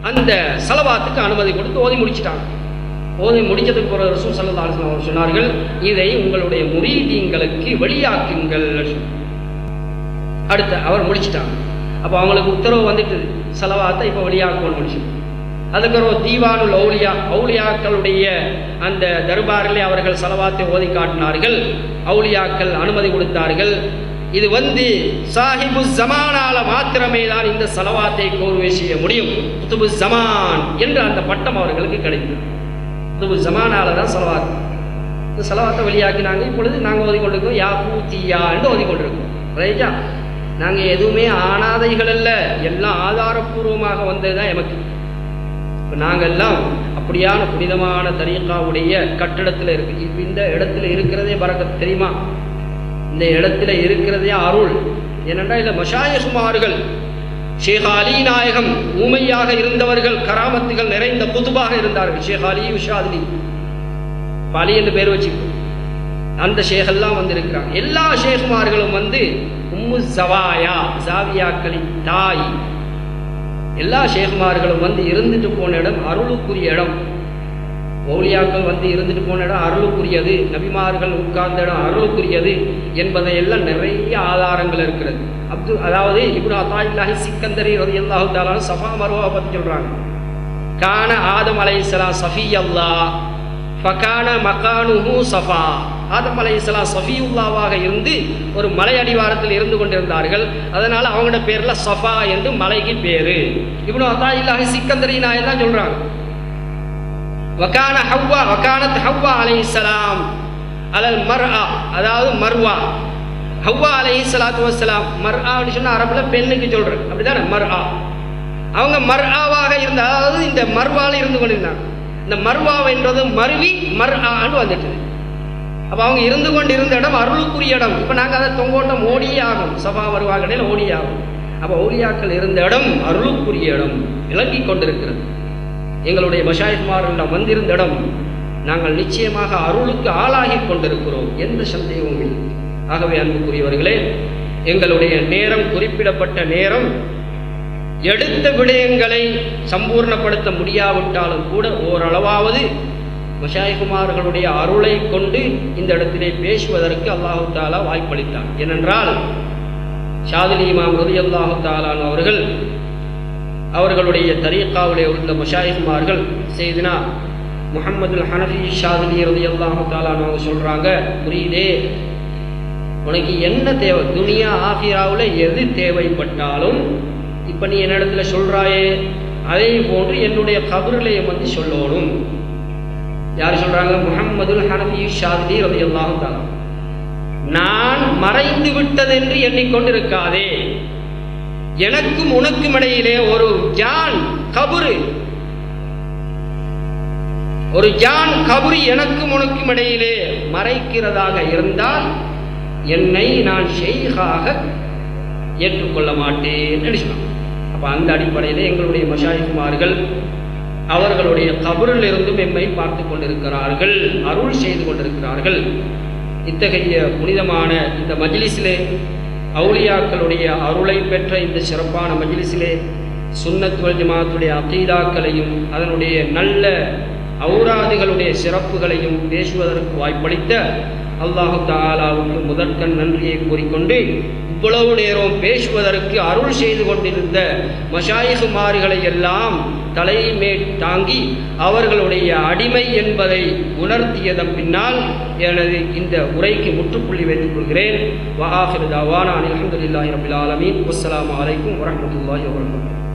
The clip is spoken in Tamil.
அந்த ஸலவாத்துக்கு அனுமதி கொடுத்து ஓதி முடிச்சிட்டாங்க. ஓதி முடிச்சதுக்கு பிறகு ரசூல் ஸல்லல்லாஹு அலைஹி வஸல்லம் அவர்கள் சொன்னார்கள், இதை உங்களுடைய முரீதீங்களுக்கு வெளியாக்குங்கள். அடுத்து அவர் முடிச்சிட்டாங்க. அப்போ அவங்களுக்கு உத்தரவு வந்துட்டு ஸலவாத்தை இப்போ வெளியாக்கணும்னு முடிச்சு. அதுக்கப்புறம் தீவானுல் அவுலியாக்களுடைய அந்த தர்பாரிலே அவர்கள் ஸலவாத்தை ஓதி காட்டினார்கள். அவுலியாக்கள் அனுமதி கொடுத்தார்கள். இது சாஹிபு ஜமானால மாத்திரமே தான் இந்த ஸலவாத்தை கோர்வை செய்ய முடியும். குதுபு ஜமான் என்ற அந்த பட்டம் அவர்களுக்கு கிடைத்தது. குதுபு ஜமானால தான் ஸலவாத். இந்த ஸலவாத்தை வெளியாக்கினாங்க. இப்பொழுது நாங்கள் ஓதிக்கொண்டிருக்கோம் யா பூத்தியா என்று ஓதிக்கொண்டிருக்கோம். ரைட்டா? நாங்கள் எதுவுமே ஆனாதைகள் அல்ல, எல்லாம் ஆதாரபூர்வமாக வந்தது தான் எமக்கு. இப்போ நாங்கள் எல்லாம் அப்படியான புனிதமான தரீகாவுடைய கட்டிடத்தில் இருக்கு. இப்போ இந்த இடத்துல இருக்கிறதே பரக்கத் தெரியுமா? இந்த இடத்துல இருக்கிறதே அருள். ஏனென்றால் இல்லை மஷாயிஹ்மார்கள், ஷேக் அலி நாயகம் ஊமையாக இருந்தவர்கள், கராமத்துகள் நிறைந்த குதுபாக இருந்தார்கள். ஷேக் அலி ஷாதிலி அலி என்று பேர் வச்சு அந்த ஷேகெல்லாம் இருக்கிறாங்க. எல்லா ஷேகுமார்களும் உம்மு ஜவாயா ஜாவியாக்களின் தாய். எல்லா ஷேகுமார்களும் இருந்துட்டு போன இடம் அருளுக்குரிய இடம். மௌலியாக்கள் இருந்துட்டு போன இடம் அருளுக்குரியது, நபிமார்கள் உட்கார்ந்த இடம் அருளுக்குரியது என்பதை எல்லாம் நிறைய ஆதாரங்கள் இருக்கிறது. அதாவது இப்னு அத்தாயில்லாஹி சிக்கந்தரி ரலியல்லாஹு தஆலா சஃபா மர்வா பற்றி சொல்றாங்க. கான ஆதம் அலைஹிஸ்ஸலாம் சஃபியல்லாஹ் ஃபகான மகானுஹு சஃபா. ஆதம் அலைஹிஸ்ஸலாம் சஃபியுல்லாவாக இருந்து ஒரு மலை அடிவாரத்தில் இருந்து கொண்டிருந்தார்கள். அதனால அவங்களோட பேர்ல சஃபா என்று மலைக்கு பேரு. இப்னு அத்தாயில்லாஹி சிக்கந்தரி நாயகம் தான் சொல்றாங்க. வகானத் ஹவ்வா அலைஹிஸ்ஸலாம் அலல் மர்ஆ, அதாவது மர்வா. ஹவ்வா அலைஹிஸ்ஸலாத்து வஸ்ஸலாம், மர்ஆன்னு சொன்னா அரபுல பெண்ணுக்கு சொல்றேன், அப்படிதானே மர்ஆ. அவங்க மர்ஆவாக இருந்த, அதாவது இந்த மர்வால இருந்து கொண்டிருந்தாங்க. இந்த மர்வா என்றது மருவி மர்ஆன்னு வந்துட்டு. அப்போ அவங்க இருந்து கொண்டு இருந்த இடம் அருளுக்குரிய இடம். இப்போ நாங்கள் அதை தொங்கோட்டம் ஓடியே ஆகும், சபா மருவா கடையில் ஓடியே ஆகும். அப்போ ஓலியாக்கள் இருந்த இடம் அருளுக்குரிய இடம் விளங்கி கொண்டிருக்கிறது. எங்களுடைய மஷாயிஹ்மார்கள் வந்திருந்த இடம் நாங்கள் நிச்சயமாக அருளுக்கு ஆளாகி கொண்டிருக்கிறோம், எந்த சந்தேகமும் இல்லை. ஆகவே அன்புக்குரியவர்களே, எங்களுடைய நேரம் குறிப்பிடப்பட்ட நேரம், எடுத்த விடயங்களை சம்பூர்ணப்படுத்த முடியாவிட்டாலும் கூட ஓரளவாவது மஷாயிஹ்மார்களுடைய அருளை கொண்டு இந்த இடத்திலே பேசுவதற்கு அல்லாஹு தாலா வாய்ப்பளித்தான். ஏனென்றால் ஷாதிலி இமாம் ரலியல்லாஹு தஆலா அவர்கள் அவர்களுடைய தரீகாவிலே உள்ள மஷாயிஹ்மார்கள் செய்தினா முஹம்மதுல் ஹனஃபி ஷாதிலி ரலியல்லாஹு தஆலா அவங்க சொல்றாங்க, புரியுதே, உனக்கு என்ன தேவை, துனியா ஆகிராவில் எது தேவைப்பட்டாலும் இப்போ நீ என்னிடத்துல சொல்றாயே அதே போன்று என்னுடைய கபரிலே சொல்லணும். யார் சொல்றாங்க? முஹம்மதுல் ஹனஃபி ஷாதிலி ரலியல்லாஹு தஆலா. நான் மறைந்து விட்டதென்று எண்ணிக்கொண்டிருக்காதே, எனக்கும் உனக்கும் இடையிலே ஒரு ஜான் கபுரு எனக்கும் உனக்கும் இடையிலே மறைக்கிறதாக இருந்தால் என்னை நான் ஷெய்காக ஏற்றுக்கொள்ள மாட்டேன் சொன்னான். அப்ப அந்த அடிப்படையிலே எங்களுடைய மஷாயிஹ்மார்கள் அவர்களுடைய கபரில் இருந்தும் எம்மை பார்த்து கொண்டிருக்கிறார்கள், அருள் செய்து கொண்டிருக்கிறார்கள். இத்தகைய புனிதமான இந்த மஜ்லிஸிலே, அவுலியாக்களுடைய அருளை பெற்ற இந்த சிறப்பான மஜ்லிஸிலே சுன்னத் வல் ஜமாஅத்துடைய அகீதாக்களையும் அதனுடைய நல்ல ஔராதுகளுடைய சிறப்புகளையும் பேசுவதற்கு வாய்ப்பளித்த அல்லாஹு தஆலாவுக்கு முதற்கண் நன்றியை கூறிக்கொண்டு, இவ்வளவு நேரம் பேசுவதற்கு அருள் செய்து கொண்டிருந்த மஷாயிஹ்மார்களை எல்லாம் தலைமை தாங்கி அவர்களுடைய அடிமை என்பதை உணர்த்தியதன் பின்னால் எனது இந்த உரைக்கு முற்றுப்புள்ளி வைத்துக் கொள்கிறேன். வஆஹிரு தஅவானா அல்ஹம்துலில்லாஹி ரப்பில் ஆலமீன். வஸ்ஸலாமு அலைக்கும் வரஹ்மத்துல்லாஹி வபரகாத்துஹு.